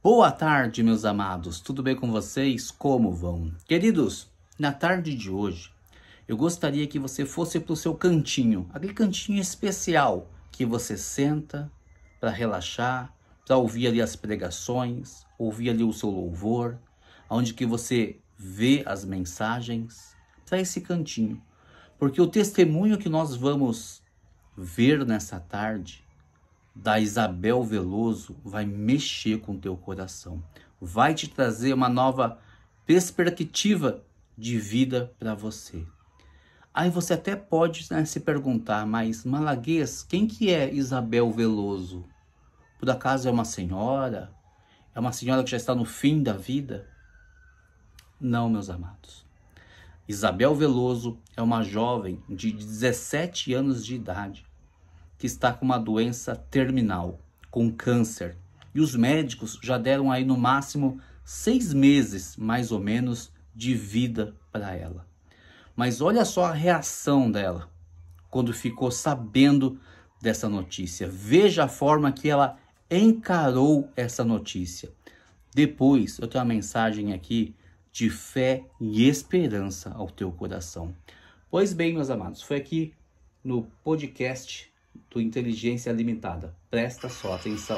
Boa tarde, meus amados. Tudo bem com vocês? Como vão? Queridos, na tarde de hoje, eu gostaria que você fosse para o seu cantinho, aquele cantinho especial que você senta para relaxar, para ouvir ali as pregações, ouvir ali o seu louvor, onde que você vê as mensagens, para esse cantinho. Porque o testemunho que nós vamos ver nessa tarde da Isabel Veloso vai mexer com o teu coração, vai te trazer uma nova perspectiva de vida para você. Aí você até pode, se perguntar, mas Malaguês, quem que é Isabel Veloso? Por acaso é uma senhora? É uma senhora que já está no fim da vida? Não, meus amados. Isabel Veloso é uma jovem de 17 anos de idade que está com uma doença terminal, com câncer. E os médicos já deram aí no máximo 6 meses, mais ou menos, de vida para ela. Mas olha só a reação dela quando ficou sabendo dessa notícia. Veja a forma que ela encarou essa notícia. Depois eu tenho uma mensagem aqui de fé e esperança ao teu coração. Pois bem, meus amados, foi aqui no podcast do Inteligência Limitada. Presta só atenção.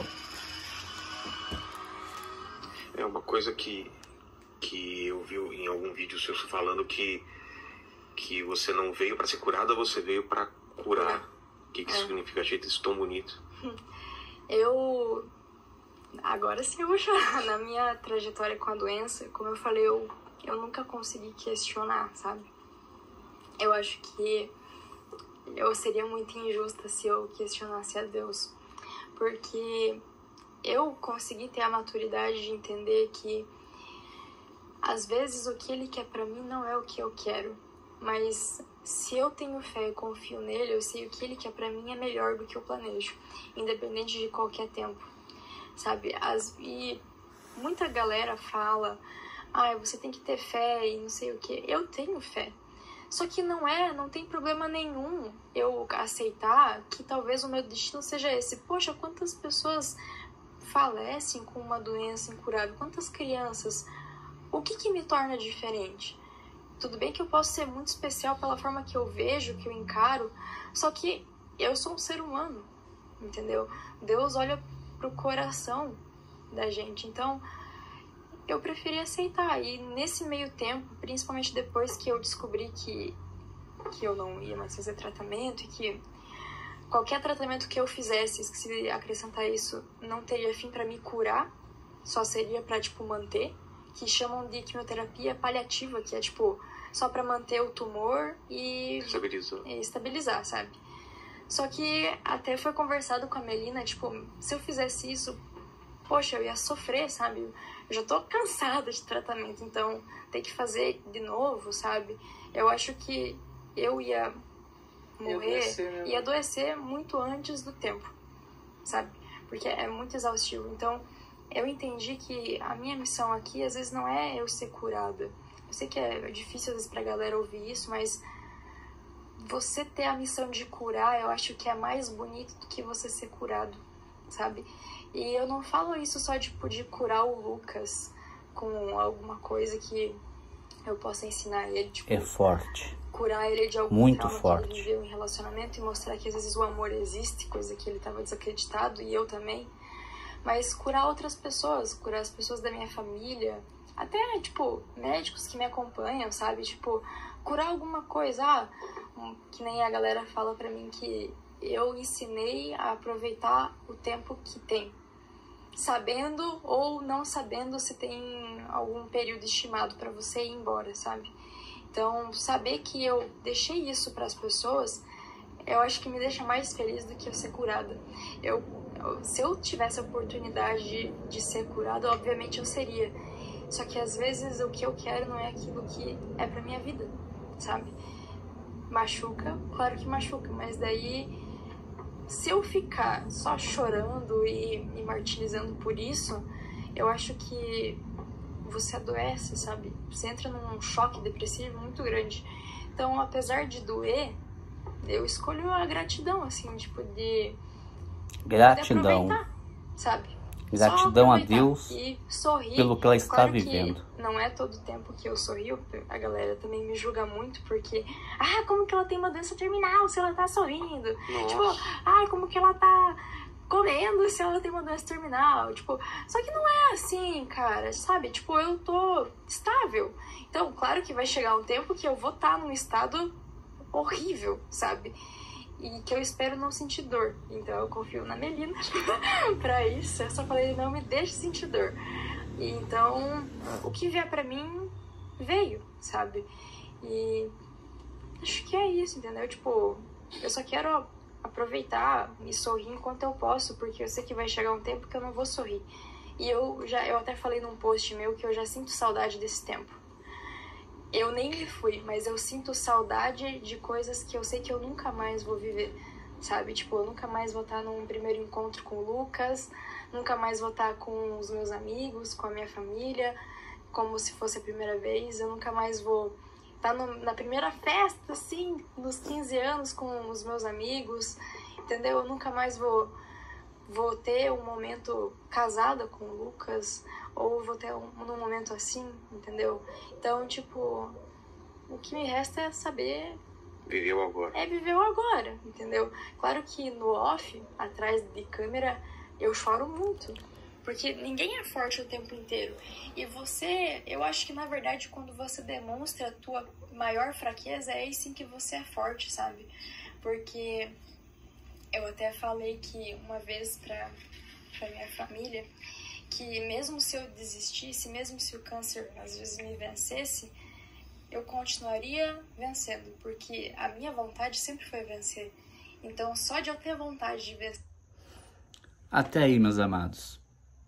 É uma coisa que eu vi em algum vídeo seu falando que você não veio para ser curada, você veio para curar. O que isso significa? Achei isso tão bonito. Agora sim eu vou chorar. Na minha trajetória com a doença, como eu falei, eu nunca consegui questionar, sabe? Eu acho que eu seria muito injusta se eu questionasse a Deus. Porque eu consegui ter a maturidade de entender que às vezes o que Ele quer pra mim não é o que eu quero. Mas se eu tenho fé e confio nele, eu sei o que Ele quer pra mim é melhor do que eu planejo. Independente de qualquer tempo, sabe? E muita galera fala, você tem que ter fé e não sei o que. Eu tenho fé. Só que não tem problema nenhum eu aceitar que talvez o meu destino seja esse. Poxa, quantas pessoas falecem com uma doença incurável? Quantas crianças? O que me torna diferente? Tudo bem que eu posso ser muito especial pela forma que eu vejo, que eu encaro, só que eu sou um ser humano, entendeu? Deus olha pro coração da gente, então eu preferi aceitar. E nesse meio tempo, principalmente depois que eu descobri que eu não ia mais fazer tratamento e que qualquer tratamento que eu fizesse, se acrescentar isso, não teria fim para me curar, só seria para manter, que chamam de quimioterapia paliativa, que é só para manter o tumor e estabilizar, sabe? Só que até foi conversado com a Melina, se eu fizesse isso, poxa, eu ia sofrer, sabe? Eu já tô cansada de tratamento, então ter que fazer de novo, sabe? Eu acho que eu ia morrer e adoecer muito antes do tempo, sabe? Porque é muito exaustivo. Então, eu entendi que a minha missão aqui, às vezes, não é eu ser curada. Eu sei que é difícil, às vezes, pra galera ouvir isso, mas você ter a missão de curar, eu acho que é mais bonito do que você ser curado, sabe? E eu não falo isso só de curar o Lucas com alguma coisa que eu possa ensinar ele, é forte. Curar ele de algum muito trauma forte. que ele viveu em relacionamento e mostrar que às vezes o amor existe, coisa que ele estava desacreditado e eu também. Mas curar outras pessoas, curar as pessoas da minha família, até, médicos que me acompanham, sabe? Curar alguma coisa, que nem a galera fala pra mim que eu ensinei a aproveitar o tempo que tem, sabendo ou não sabendo se tem algum período estimado pra você ir embora, sabe? Então, saber que eu deixei isso pras pessoas, eu acho que me deixa mais feliz do que eu ser curada. Se eu tivesse a oportunidade de ser curada, obviamente eu seria. Só que às vezes o que eu quero não é aquilo que é pra minha vida, sabe? Machuca, claro que machuca, mas daí se eu ficar só chorando e me martirizando por isso, eu acho que você adoece, sabe? Você entra num choque depressivo muito grande. Então, apesar de doer, eu escolho a gratidão, assim, de gratidão, aproveitar, sabe? Gratidão a Deus e sorrir. pelo que ela está Claro vivendo. Que não é todo tempo que eu sorrio, a galera também me julga muito, porque como que ela tem uma doença terminal se ela tá sorrindo? Nossa. Tipo, como que ela tá comendo se ela tem uma doença terminal? Tipo, só que não é assim, cara, sabe? Tipo, eu tô estável. Então, claro que vai chegar um tempo que eu vou estar num estado horrível, sabe? E que eu espero não sentir dor. Então eu confio na Melina pra isso. Eu só falei, não me deixe sentir dor. E então, o que vier pra mim, veio, sabe? E acho que é isso, entendeu? Tipo, eu só quero aproveitar e sorrir enquanto eu posso, porque eu sei que vai chegar um tempo que eu não vou sorrir. E eu até falei num post meu que eu já sinto saudade desse tempo. Eu nem me fui, mas eu sinto saudade de coisas que eu sei que eu nunca mais vou viver, sabe? Tipo, eu nunca mais vou estar num primeiro encontro com o Lucas, nunca mais vou estar com os meus amigos, com a minha família, como se fosse a primeira vez. Eu nunca mais vou estar na primeira festa, assim, nos 15 anos com os meus amigos, entendeu? Eu nunca mais vou ter um momento casada com o Lucas, ou vou ter num momento assim, entendeu? Então, tipo, o que me resta é saber... Viver o agora. É viver o agora, entendeu? Claro que no off, atrás de câmera, eu choro muito. Porque ninguém é forte o tempo inteiro. E você, eu acho que na verdade, quando você demonstra a tua maior fraqueza, é aí sim que você é forte, sabe? Porque eu até falei que uma vez pra minha família, que mesmo se eu desistisse, mesmo se o câncer às vezes me vencesse, eu continuaria vencendo, porque a minha vontade sempre foi vencer. Então, só de eu ter vontade de vencer... Até aí, meus amados.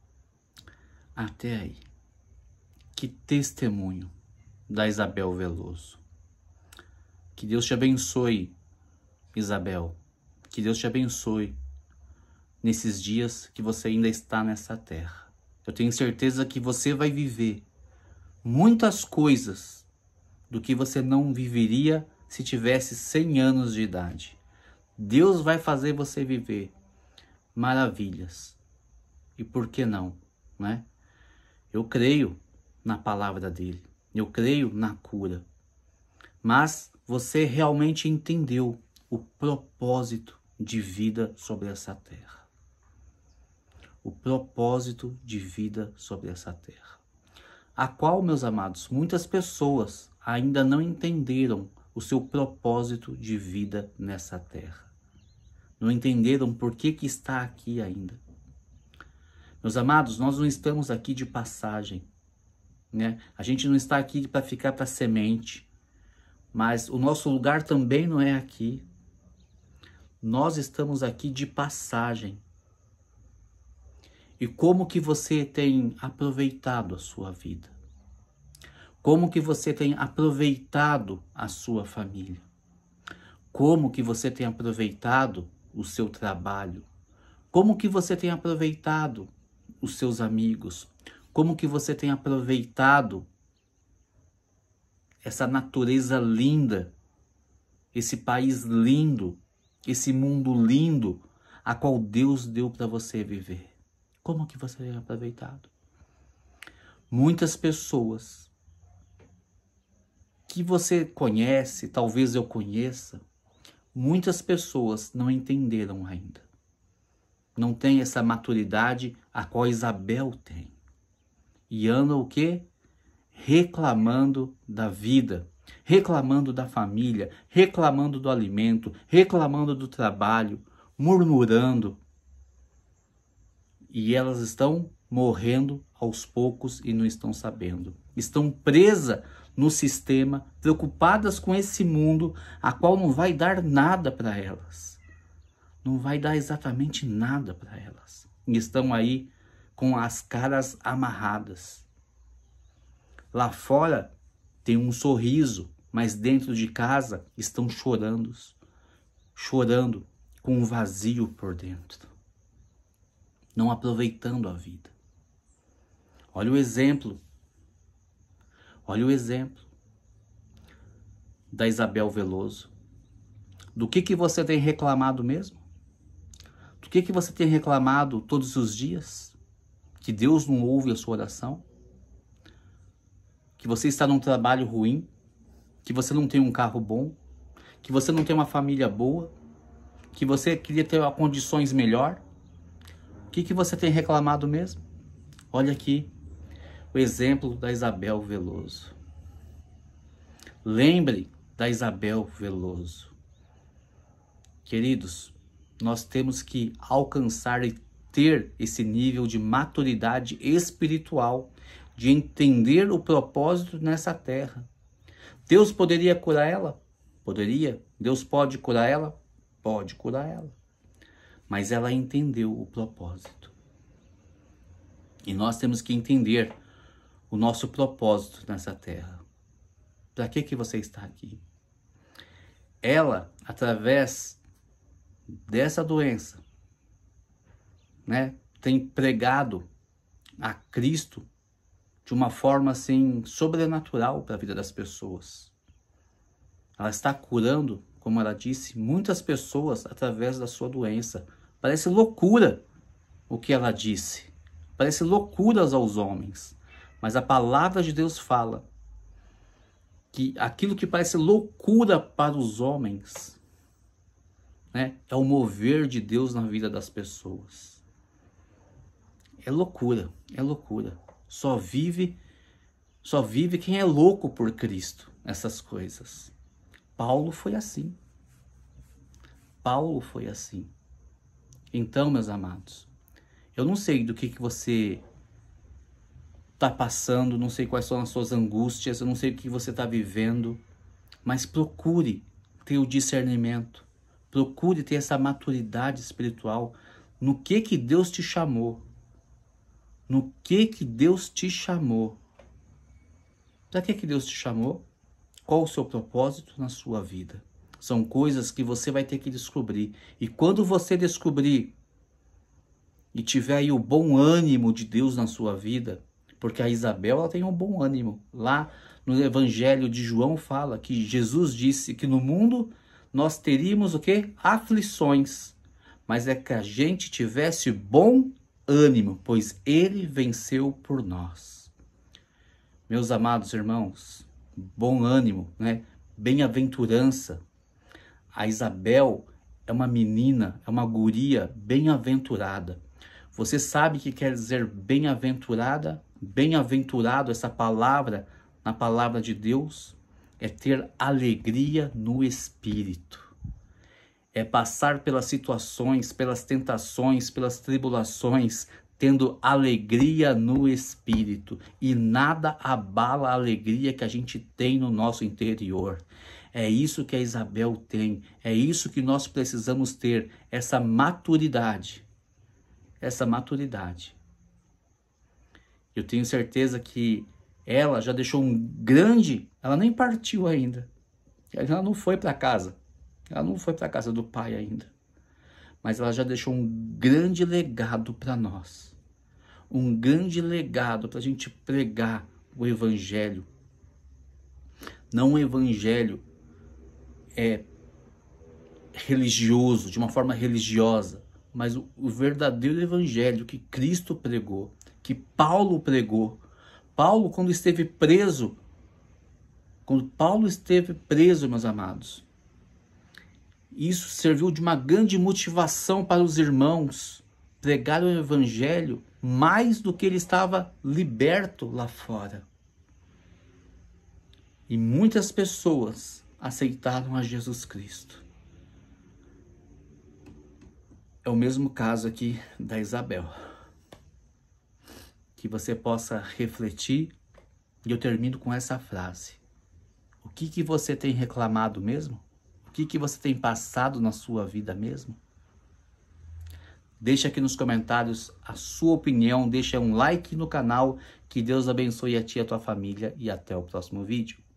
Até aí. Que testemunho da Isabel Veloso. Que Deus te abençoe, Isabel. Que Deus te abençoe nesses dias que você ainda está nessa terra. Eu tenho certeza que você vai viver muitas coisas do que você não viveria se tivesse 100 anos de idade. Deus vai fazer você viver maravilhas. E por que não, né? Eu creio na palavra dele. Eu creio na cura. Mas você realmente entendeu o propósito de vida sobre essa terra. O propósito de vida sobre essa terra. A qual, meus amados, muitas pessoas ainda não entenderam o seu propósito de vida nessa terra. Não entenderam por que está aqui ainda. Meus amados, nós não estamos aqui de passagem, né? A gente não está aqui para ficar para semente, mas o nosso lugar também não é aqui. Nós estamos aqui de passagem. E como que você tem aproveitado a sua vida? Como que você tem aproveitado a sua família? Como que você tem aproveitado o seu trabalho? Como que você tem aproveitado os seus amigos? Como que você tem aproveitado essa natureza linda, esse país lindo, esse mundo lindo, a qual Deus deu para você viver? Como que você tem aproveitado? Muitas pessoas que você conhece, talvez eu conheça, muitas pessoas não entenderam ainda. Não tem essa maturidade a qual Isabel tem. E anda o quê? Reclamando da vida, reclamando da família, reclamando do alimento, reclamando do trabalho, murmurando. E elas estão morrendo aos poucos e não estão sabendo. Estão presas no sistema, preocupadas com esse mundo, a qual não vai dar nada para elas. Não vai dar exatamente nada para elas. E estão aí com as caras amarradas. Lá fora tem um sorriso, mas dentro de casa estão chorando. Chorando com um vazio por dentro. Não aproveitando a vida. Olha o exemplo. Olha o exemplo da Isabel Veloso. Do que você tem reclamado mesmo? Do que você tem reclamado todos os dias? que Deus não ouve a sua oração? Que você está num trabalho ruim? Que você não tem um carro bom? Que você não tem uma família boa? Que você queria ter condições melhor? O que você tem reclamado mesmo? Olha aqui o exemplo da Isabel Veloso. Lembre da Isabel Veloso. Queridos, nós temos que alcançar e ter esse nível de maturidade espiritual, de entender o propósito nessa terra. Deus poderia curar ela? Poderia. Deus pode curar ela? Pode curar ela. Mas ela entendeu o propósito. E nós temos que entender o nosso propósito nessa terra. Para que você está aqui? Ela, através dessa doença, né, tem pregado a Cristo de uma forma assim sobrenatural para a vida das pessoas. Ela está curando, como ela disse, muitas pessoas através da sua doença. Parece loucura o que ela disse. Parece loucuras aos homens. Mas a palavra de Deus fala que aquilo que parece loucura para os homens, né, é o mover de Deus na vida das pessoas. É loucura, é loucura. Só vive quem é louco por Cristo, essas coisas. Paulo foi assim. Paulo foi assim. Então, meus amados, eu não sei do que você está passando, não sei quais são as suas angústias, eu não sei o que você está vivendo, mas procure ter o discernimento, procure ter essa maturidade espiritual no que Deus te chamou. No que Deus te chamou. Para que Deus te chamou? Qual o seu propósito na sua vida? São coisas que você vai ter que descobrir. E quando você descobrir e tiver aí o bom ânimo de Deus na sua vida, porque a Isabel ela tem um bom ânimo. Lá no Evangelho de João fala que Jesus disse que no mundo nós teríamos o quê? Aflições. Mas é que a gente tivesse bom ânimo, pois ele venceu por nós. Meus amados irmãos, bom ânimo, né? Bem-aventurança. A Isabel é uma menina, é uma guria bem-aventurada. Você sabe o que quer dizer bem-aventurada? Bem-aventurado, essa palavra, na palavra de Deus, é ter alegria no espírito. É passar pelas situações, pelas tentações, pelas tribulações, tendo alegria no espírito. E nada abala a alegria que a gente tem no nosso interior. É isso que a Isabel tem. É isso que nós precisamos ter. Essa maturidade. Essa maturidade. Eu tenho certeza que ela já deixou um grande... Ela nem partiu ainda. Ela não foi para casa. Ela não foi para a casa do pai ainda. Mas ela já deixou um grande legado para nós. Um grande legado para a gente pregar o evangelho. Não um evangelho religioso, de uma forma religiosa. Mas o verdadeiro evangelho que Cristo pregou. Que Paulo pregou. Paulo, quando esteve preso. Quando Paulo esteve preso, meus amados. Isso serviu de uma grande motivação para os irmãos pregar o evangelho mais do que ele estava liberto lá fora. E muitas pessoas aceitaram a Jesus Cristo. É o mesmo caso aqui da Isabel. Que você possa refletir, e eu termino com essa frase. O que você tem reclamado mesmo? O que você tem passado na sua vida mesmo? Deixa aqui nos comentários a sua opinião, deixa um like no canal, que Deus abençoe a ti e a tua família e até o próximo vídeo.